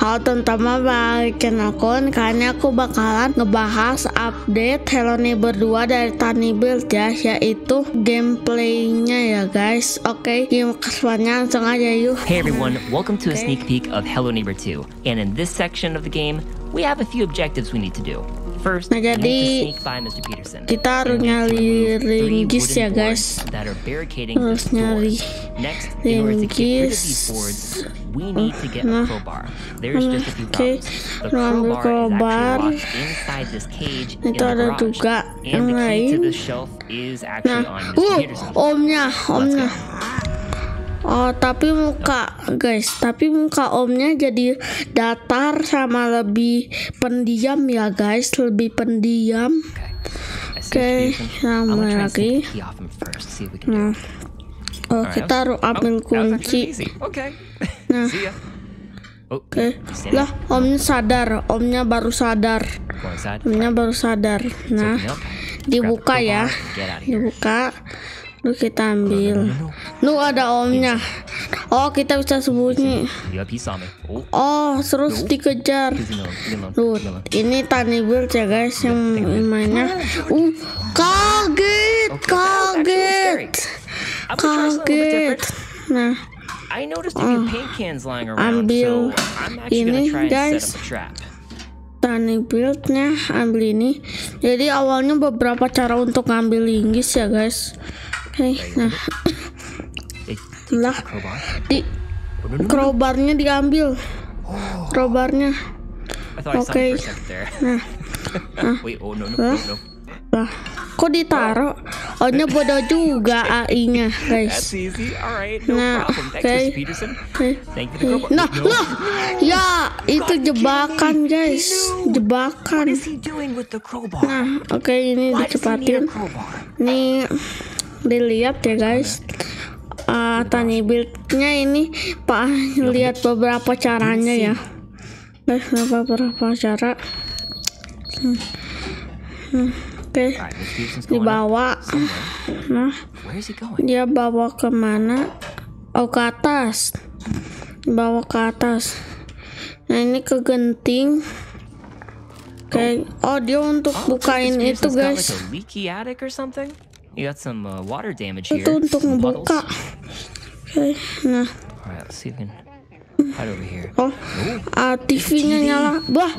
Halo teman-teman, balik channel Kun. Kali ini aku bakalan ngebahas update Hello Neighbor 2 dari Tiny Build ya, yaitu gameplaynya ya guys. Oke, game keseruannya langsung aja yuk. Hey everyone, welcome to a sneak peek of Hello Neighbor 2. And in this section of the game, we have a few objectives we need to do. First, Nah, jadi kita harus nyari ringgis ya guys. Harus nyari ringgis. We need to get a crowbar. There's just a few problems. The crowbar crowbar is actually locked inside this cage in the ada garage. juga And yang the key lain. to the shelf is actually on Mr. Peterson. Omnya. Let's go. Oh, tapi muka omnya jadi datar sama lebih pendiam ya guys, lebih pendiam. Oke, sama lagi. Nah, kita harus ambil kunci. Nah, oke, lah omnya baru sadar. Nah, dibuka ya, Lalu kita ambil. Nuh, ada omnya. Oh, kita bisa sembunyi. Oh, terus dikejar. Tuh, ini Tiny Build ya guys yang mainnya. Kaget. Nah, ambil ini guys. Tiny Build-nya ambil ini. Jadi awalnya beberapa cara untuk ngambil linggis ya guys. Oke, nah, lah di crowbarnya diambil, crowbarnya. Oke, lah, kok ditaruh? Ohnya bodoh juga AI-nya guys. Nah, oke. Nah, lah, ya itu jebakan guys, jebakan. Nah, oke, ini dicepatin. Ini dilihat ya guys, Tiny Build-nya ini Pak, lihat beberapa caranya ya guys, beberapa cara. Oke, dibawa. Nah, dia bawa kemana? Oh, ke atas, dibawa ke atas. Nah, ini ke genting. Oke, oh dia untuk bukain itu guys. You got some water damage here. Itu untuk ngebuka. Oke, nah. Alright, let's see if we can hide over here. Oh, TV-nya nyala. Wah.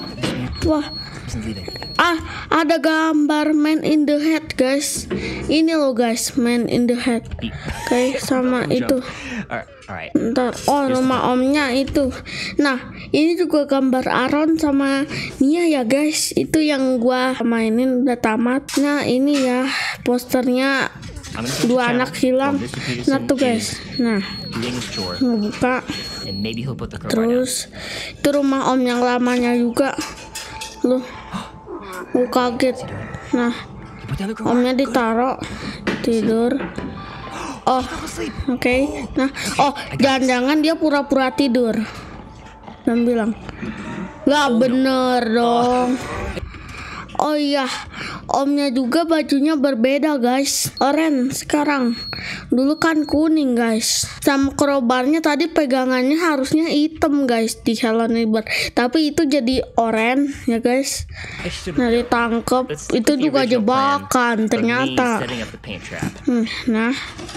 Ada gambar Man in the Head guys. Ini loh guys, Man in the Head. Oke, sama itu. Ntar, rumah omnya itu. Nah, ini juga gambar Aaron sama Nia ya guys. Itu yang gua mainin udah tamat. Nah, ini ya posternya dua anak hilang. Nah tuh guys. Nah, ngebuka. Terus itu rumah om yang lamanya juga. Loh, gua kaget. Nah, omnya ditaruh tidur. Oh, oke. Nah, jangan-jangan dia pura-pura tidur dan bilang, nggak bener dong. Oh iya, omnya juga bajunya berbeda guys, oranye sekarang. Dulu kan kuning guys. Sama crowbarnya tadi pegangannya harusnya hitam guys di Hello Neighbor, tapi itu jadi oranye ya guys. Nah, ditangkap. Itu juga jebakan ternyata. Nah,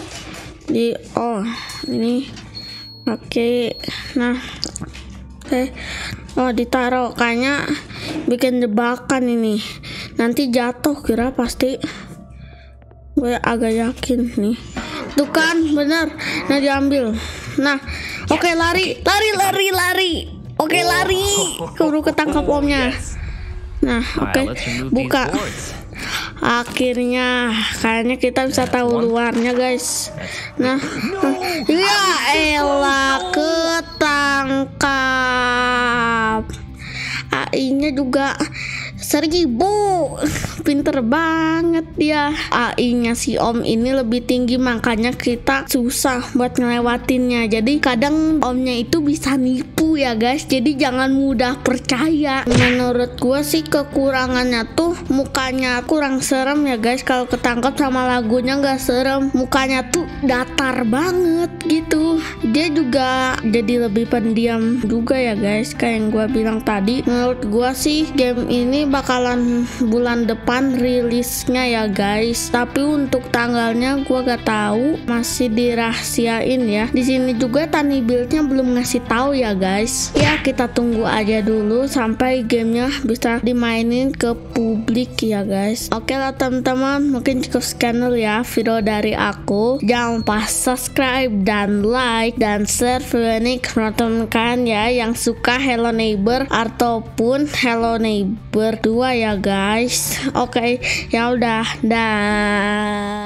ini oke. Nah, oke. Oh, ditaruh, kayaknya bikin jebakan ini. Nanti jatuh kira pasti. Gue agak yakin nih. Tuh kan, bener. Nah, diambil. Nah, oke, lari. Oke, lari. Keburu ketangkap omnya. Nah, oke, buka. Akhirnya kayaknya kita bisa tahu luarnya guys. Nah, ya elah, ketangkap. AI-nya juga 1000. Pinter banget dia. AI-nya si Om ini lebih tinggi, makanya kita susah buat ngelewatinnya. Jadi kadang Omnya itu bisa nipu ya guys, jadi jangan mudah percaya. Menurut gua sih kekurangannya tuh mukanya kurang serem ya guys. Kalau ketangkap sama lagunya nggak serem, mukanya tuh datar banget gitu. Dia juga jadi lebih pendiam juga ya guys, kayak yang gua bilang tadi. Menurut gua sih game ini bakalan bulan depan rilisnya ya guys, tapi untuk tanggalnya gua gak tahu, masih dirahasiain ya. Di sini juga Tiny Build-nya belum ngasih tahu ya guys. Ya kita tunggu aja dulu sampai gamenya bisa dimainin ke publik ya guys. Oke lah teman-teman, mungkin cukup sekian dulu ya video dari aku. Jangan lupa subscribe dan like dan share video ini ke teman-teman ya yang suka Hello Neighbor ataupun Hello Neighbor 2 ya guys. Oke, ya udah, dah.